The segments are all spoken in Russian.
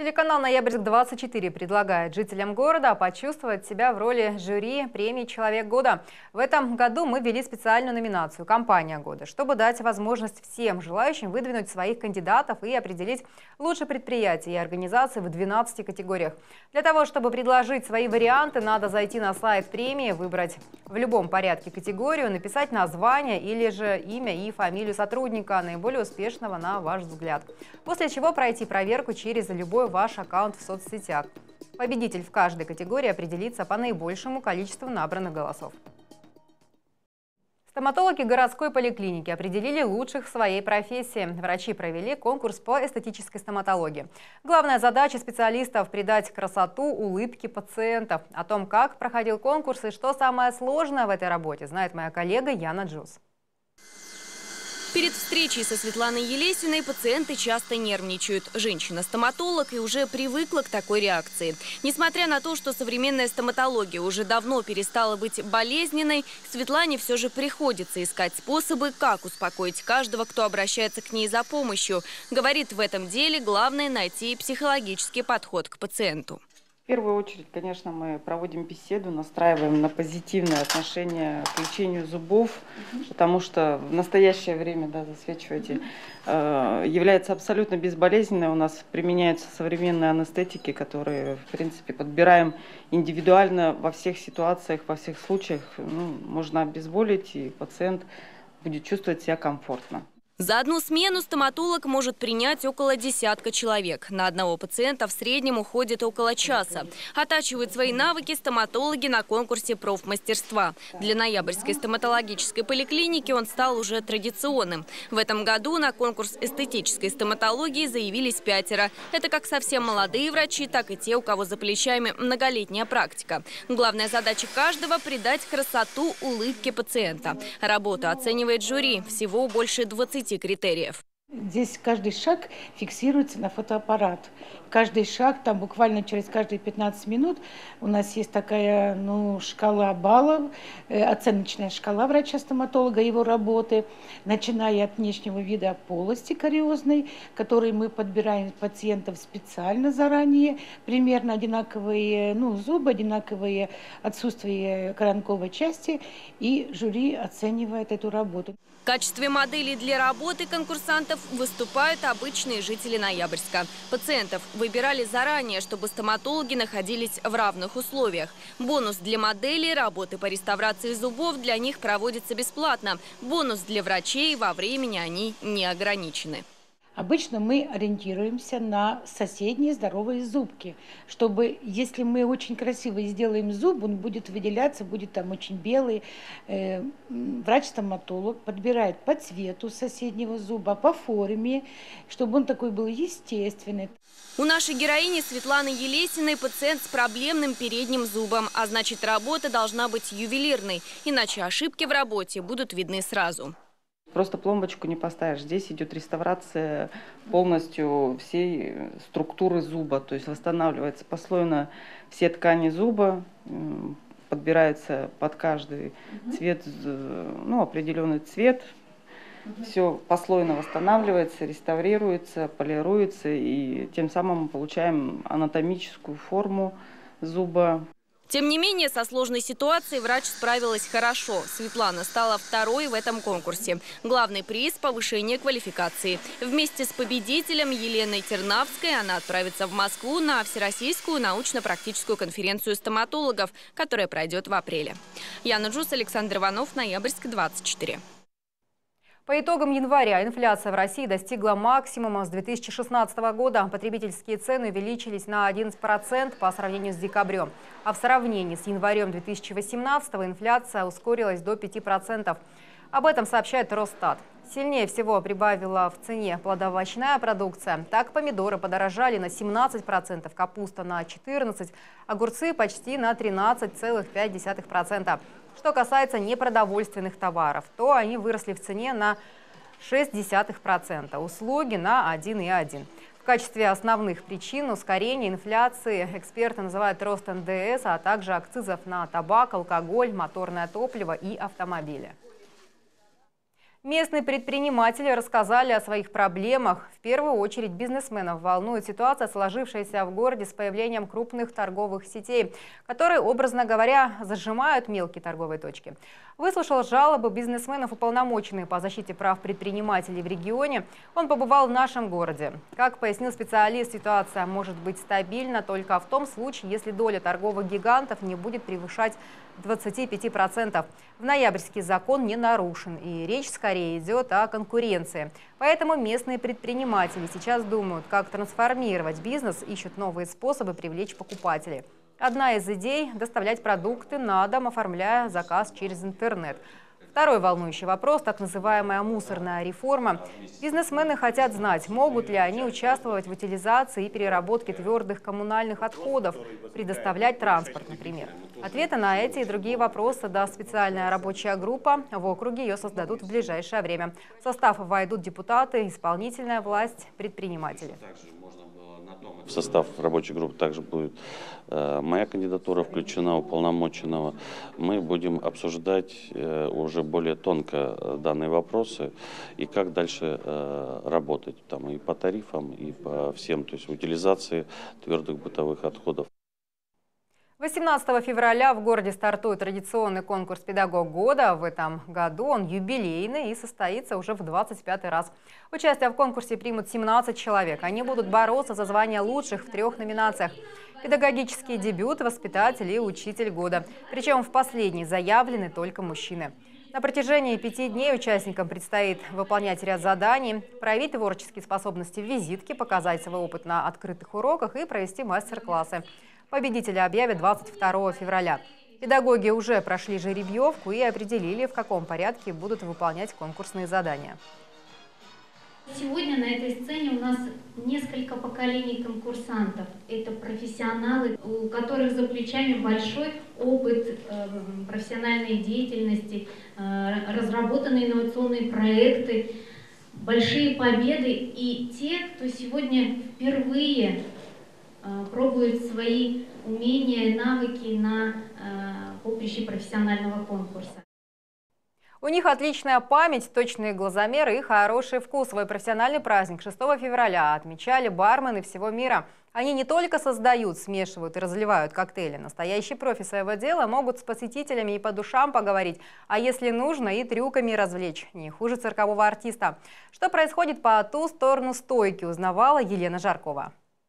Телеканал «Ноябрьск-24» предлагает жителям города почувствовать себя в роли жюри премии «Человек года». В этом году мы ввели специальную номинацию «Компания года», чтобы дать возможность всем желающим выдвинуть своих кандидатов и определить лучшие предприятия и организации в 12 категориях. Для того, чтобы предложить свои варианты, надо зайти на сайт премии, выбрать в любом порядке категорию, написать название или же имя и фамилию сотрудника, наиболее успешного на ваш взгляд. После чего пройти проверку через любой ваш аккаунт в соцсетях. Победитель в каждой категории определится по наибольшему количеству набранных голосов. Стоматологи городской поликлиники определили лучших в своей профессии. Врачи провели конкурс по эстетической стоматологии. Главная задача специалистов – придать красоту улыбке пациентов. О том, как проходил конкурс и что самое сложное в этой работе, знает моя коллега Яна Джус. Перед встречей со Светланой Елесиной пациенты часто нервничают. Женщина-стоматолог и уже привыкла к такой реакции. Несмотря на то, что современная стоматология уже давно перестала быть болезненной, Светлане все же приходится искать способы, как успокоить каждого, кто обращается к ней за помощью. Говорит, в этом деле главное найти психологический подход к пациенту. В первую очередь, конечно, мы проводим беседу, настраиваем на позитивное отношение к лечению зубов, потому что в настоящее время, да, засвечиваете, является абсолютно безболезненной. У нас применяются современные анестетики, которые, в принципе, подбираем индивидуально во всех ситуациях, во всех случаях. Можно обезболить, и пациент будет чувствовать себя комфортно. За одну смену стоматолог может принять около десятка человек. На одного пациента в среднем уходит около часа. Оттачивают свои навыки стоматологи на конкурсе профмастерства. Для Ноябрьской стоматологической поликлиники он стал уже традиционным. В этом году на конкурс эстетической стоматологии заявились 5. Это как совсем молодые врачи, так и те, у кого за плечами многолетняя практика. Главная задача каждого – придать красоту улыбке пациента. Работу оценивает жюри. Всего больше 20 критериев. Здесь каждый шаг фиксируется на фотоаппарат. Каждый шаг, там буквально через каждые 15 минут у нас есть такая шкала баллов, оценочная шкала врача-стоматолога, его работы, начиная от внешнего вида полости кариозной, который мы подбираем пациентов специально заранее, примерно одинаковые зубы, одинаковые отсутствие коронковой части, и жюри оценивает эту работу. В качестве моделей для работы конкурсантов выступают обычные жители Ноябрьска. Пациентов выбирали заранее, чтобы стоматологи находились в равных условиях. Бонус для моделей – работы по реставрации зубов для них проводится бесплатно. Бонус для врачей – во времени они не ограничены. Обычно мы ориентируемся на соседние здоровые зубки, чтобы, если мы очень красиво сделаем зуб, он будет выделяться, будет там очень белый. Врач-стоматолог подбирает по цвету соседнего зуба, по форме, чтобы он такой был естественный. У нашей героини Светланы Елесиной пациент с проблемным передним зубом, а значит, работа должна быть ювелирной, иначе ошибки в работе будут видны сразу. Просто пломбочку не поставишь. Здесь идет реставрация полностью всей структуры зуба. То есть восстанавливается послойно все ткани зуба, подбирается под каждый цвет, определенный цвет. Все послойно восстанавливается, реставрируется, полируется. И тем самым мы получаем анатомическую форму зуба. Тем не менее, со сложной ситуацией врач справилась хорошо. Светлана стала 2-й в этом конкурсе. Главный приз – повышение квалификации. Вместе с победителем Еленой Тернавской она отправится в Москву на Всероссийскую научно-практическую конференцию стоматологов, которая пройдет в апреле. Яна Джус, Александр Иванов, Ноябрьск-24. По итогам января инфляция в России достигла максимума с 2016 года. Потребительские цены увеличились на 11% по сравнению с декабрем. А в сравнении с январем 2018 инфляция ускорилась до 5%. Об этом сообщает Росстат. Сильнее всего прибавила в цене плодоовощная продукция. Так, помидоры подорожали на 17%, капуста на 14%, огурцы почти на 13,5%. Что касается непродовольственных товаров, то они выросли в цене на 0,6%, услуги на 1,1%. В качестве основных причин ускорения инфляции эксперты называют рост НДС, а также акцизов на табак, алкоголь, моторное топливо и автомобили. Местные предприниматели рассказали о своих проблемах. В первую очередь бизнесменов волнует ситуация, сложившаяся в городе с появлением крупных торговых сетей, которые, образно говоря, зажимают мелкие торговые точки. Выслушал жалобы бизнесменов уполномоченный по защите прав предпринимателей в регионе. Он побывал в нашем городе. Как пояснил специалист, ситуация может быть стабильна только в том случае, если доля торговых гигантов не будет превышать 25%. В ноябрьский закон не нарушен, и речь скорее идет о конкуренции. Поэтому местные предприниматели сейчас думают, как трансформировать бизнес, ищут новые способы привлечь покупателей. Одна из идей – доставлять продукты на дом, оформляя заказ через интернет. Второй волнующий вопрос – так называемая мусорная реформа. Бизнесмены хотят знать, могут ли они участвовать в утилизации и переработке твердых коммунальных отходов, предоставлять транспорт, например. Ответы на эти и другие вопросы даст специальная рабочая группа. В округе ее создадут в ближайшее время. В состав войдут депутаты, исполнительная власть, предприниматели. В состав рабочей группы также будет моя кандидатура включена, уполномоченного. Мы будем обсуждать уже более тонко данные вопросы и как дальше работать там и по тарифам, и по всем, то есть утилизации твердых бытовых отходов. 18 февраля в городе стартует традиционный конкурс «Педагог года». В этом году он юбилейный и состоится уже в 25-й раз. Участие в конкурсе примут 17 человек. Они будут бороться за звание лучших в 3 номинациях. Педагогический дебют, воспитатель и учитель года. Причем в последней заявлены только мужчины. На протяжении 5 дней участникам предстоит выполнять ряд заданий, проявить творческие способности в визитке, показать свой опыт на открытых уроках и провести мастер-классы. Победителя объявят 22 февраля. Педагоги уже прошли жеребьевку и определили, в каком порядке будут выполнять конкурсные задания. Сегодня на этой сцене у нас несколько поколений конкурсантов. Это профессионалы, у которых за плечами большой опыт профессиональной деятельности, разработанные инновационные проекты, большие победы. И те, кто сегодня впервые пробуют свои умения, навыки на поприще профессионального конкурса. У них отличная память, точные глазомеры и хороший вкус. Свой профессиональный праздник 6 февраля отмечали бармены всего мира. Они не только создают, смешивают и разливают коктейли. Настоящие профи своего дела могут с посетителями и по душам поговорить, а если нужно, и трюками развлечь. Не хуже циркового артиста. Что происходит по ту сторону стойки, узнавала Елена Жаркова.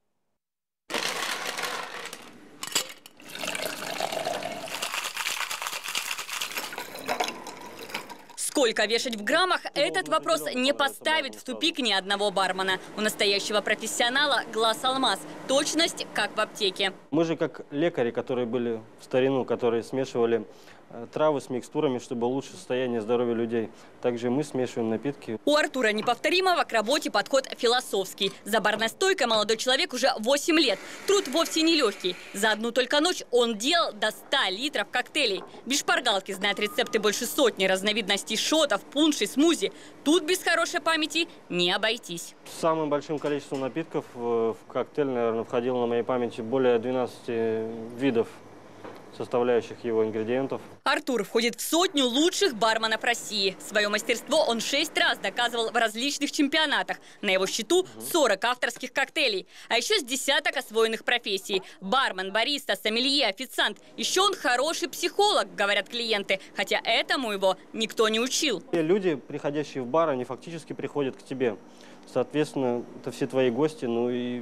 Сколько вешать в граммах, этот вопрос не поставит в тупик ни одного бармена. У настоящего профессионала глаз алмаз. Точность, как в аптеке. Мы же как лекари, которые были в старину, которые смешивали травы с микстурами, чтобы улучшить состояние здоровья людей. Также мы смешиваем напитки. У Артура Неповторимого к работе подход философский. За барной стойкой молодой человек уже 8 лет. Труд вовсе не легкий. За одну только ночь он делал до 100 литров коктейлей. Без шпаргалки знает рецепты больше сотни разновидностей шотов, пуншей, смузи. Тут без хорошей памяти не обойтись. Самым большим количеством напитков в коктейль, наверное, входило на моей памяти более 12 видов составляющих его ингредиентов. Артур входит в 100 лучших барменов России. Свое мастерство он 6 раз доказывал в различных чемпионатах. На его счету 40 авторских коктейлей. А еще с десяток освоенных профессий. Бармен, бариста, сомелье, официант. Еще он хороший психолог, говорят клиенты. Хотя этому его никто не учил. Люди, приходящие в бар, они фактически приходят к тебе. Соответственно, это все твои гости, ну и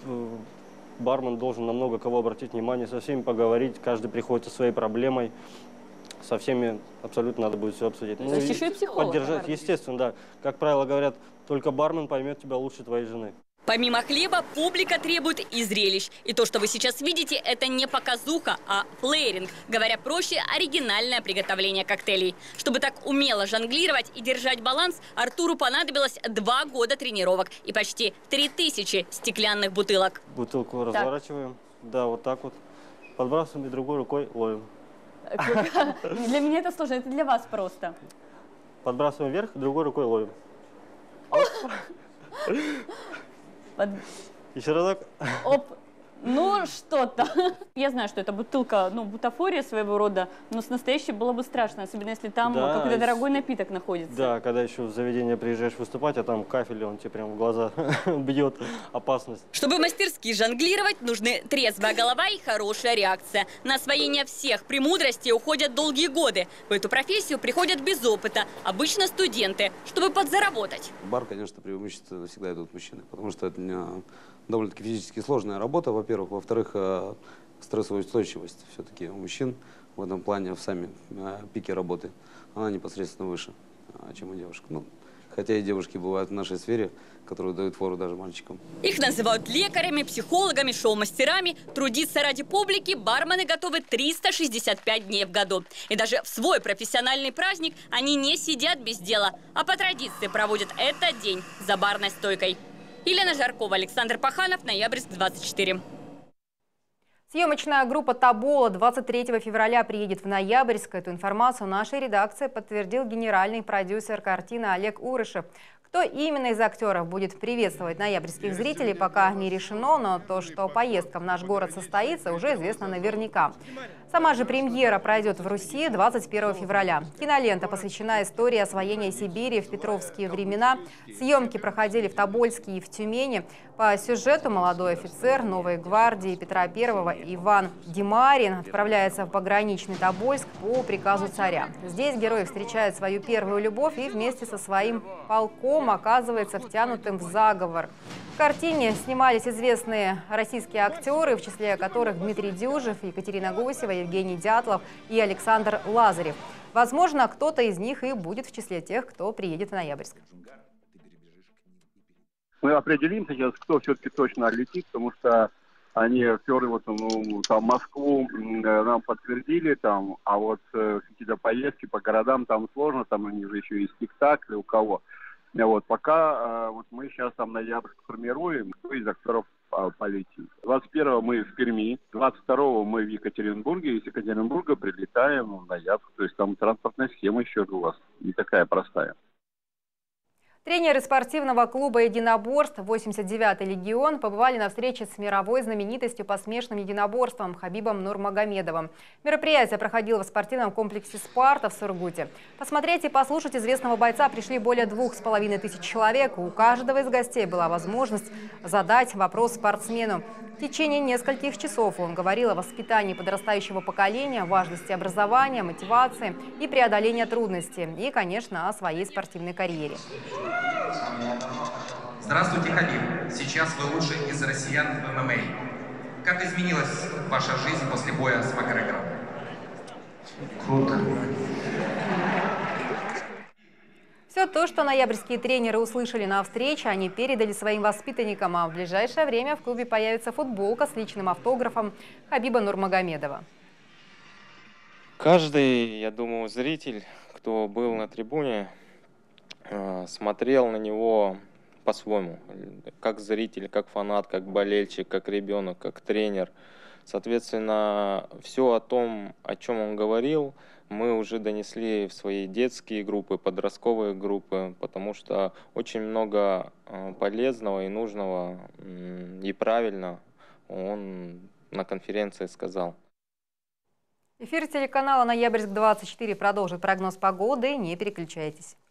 бармен должен на много кого обратить внимание, со всеми поговорить, каждый приходит со своей проблемой, со всеми абсолютно надо будет все обсудить. Ну, еще и психолог. Поддержать, естественно, да. Как правило говорят, только бармен поймет тебя лучше твоей жены. Помимо хлеба, публика требует и зрелищ. И то, что вы сейчас видите, это не показуха, а флееринг. Говоря проще, оригинальное приготовление коктейлей. Чтобы так умело жонглировать и держать баланс, Артуру понадобилось 2 года тренировок и почти 3000 стеклянных бутылок. Бутылку разворачиваем, да, вот так вот. Подбрасываем и другой рукой ловим. Для меня это сложно, это для вас просто. Подбрасываем вверх, другой рукой ловим. Под... Еще разок. Оп. Ну, что-то. Я знаю, что это бутылка, ну, бутафория своего рода, но с настоящей было бы страшно, особенно если там какой-то дорогой напиток находится. Да, когда еще в заведение приезжаешь выступать, а там кафель, он тебе прям в глаза бьет, опасность. Чтобы мастерски жонглировать, нужны трезвая голова и хорошая реакция. На освоение всех премудростей уходят долгие годы. В эту профессию приходят без опыта, обычно студенты, чтобы подзаработать. В бар, конечно, преимущественно всегда идут мужчины, потому что это довольно-таки физически сложная работа, во-первых. Во-вторых, стрессовая устойчивость все-таки у мужчин в этом плане в сами пике работы, она непосредственно выше, чем у девушек. Ну, хотя и девушки бывают в нашей сфере, которые дают фору даже мальчикам. Их называют лекарями, психологами, шоу-мастерами. Трудиться ради публики бармены готовы 365 дней в году. И даже в свой профессиональный праздник они не сидят без дела, а по традиции проводят этот день за барной стойкой. Елена Жаркова, Александр Паханов, Ноябрьск, 24. Съемочная группа «Тобола» 23 февраля приедет в Ноябрьск. Эту информацию нашей редакции подтвердил генеральный продюсер картины Олег Урышев. Кто именно из актеров будет приветствовать ноябрьских зрителей, пока не решено, но то, что поездка в наш город состоится, уже известно наверняка. Сама же премьера пройдет в Руси 21 февраля. Кинолента посвящена истории освоения Сибири в петровские времена. Съемки проходили в Тобольске и в Тюмени. По сюжету молодой офицер Новой гвардии Петра I Иван Димарин отправляется в пограничный Тобольск по приказу царя. Здесь герой встречает свою первую любовь и вместе со своим полком оказывается втянутым в заговор. В картине снимались известные российские актеры, в числе которых Дмитрий Дюжев, Екатерина Гусева, Евгений Дятлов и Александр Лазарев. Возможно, кто-то из них и будет в числе тех, кто приедет в Ноябрьск. Мы определим сейчас, кто все-таки точно летит, потому что они актеры вот, ну, там Москву нам подтвердили, там, а вот какие-то поездки по городам там сложно, там у них же еще и спектакли у кого. Вот, пока вот мы сейчас там Ноябрьск формируем, кто из актеров полетит. 21-го мы в Перми, 22-го мы в Екатеринбурге, из Екатеринбурга прилетаем в Ноябрьск. То есть там транспортная схема еще у вас не такая простая. Тренеры спортивного клуба «Единоборств» 89-й легион побывали на встрече с мировой знаменитостью по смешанным единоборствам Хабибом Нурмагомедовым. Мероприятие проходило в спортивном комплексе «Спарта» в Сургуте. Посмотреть и послушать известного бойца пришли более 2500 человек. У каждого из гостей была возможность задать вопрос спортсмену. В течение нескольких часов он говорил о воспитании подрастающего поколения, важности образования, мотивации и преодоления трудностей. И, конечно, о своей спортивной карьере. Здравствуйте, Хабиб. Сейчас вы лучший из россиян в ММА. Как изменилась ваша жизнь после боя с Макгрегором? Круто. Все то, что ноябрьские тренеры услышали на встрече, они передали своим воспитанникам, а в ближайшее время в клубе появится футболка с личным автографом Хабиба Нурмагомедова. Каждый, я думаю, зритель, кто был на трибуне, смотрел на него по-своему. Как зритель, как фанат, как болельщик, как ребенок, как тренер. Соответственно, все о том, о чем он говорил, мы уже донесли в свои детские группы, подростковые группы, потому что очень много полезного и нужного и правильно он на конференции сказал. Эфир телеканала «Ноябрьск-24» продолжит прогноз погоды. Не переключайтесь.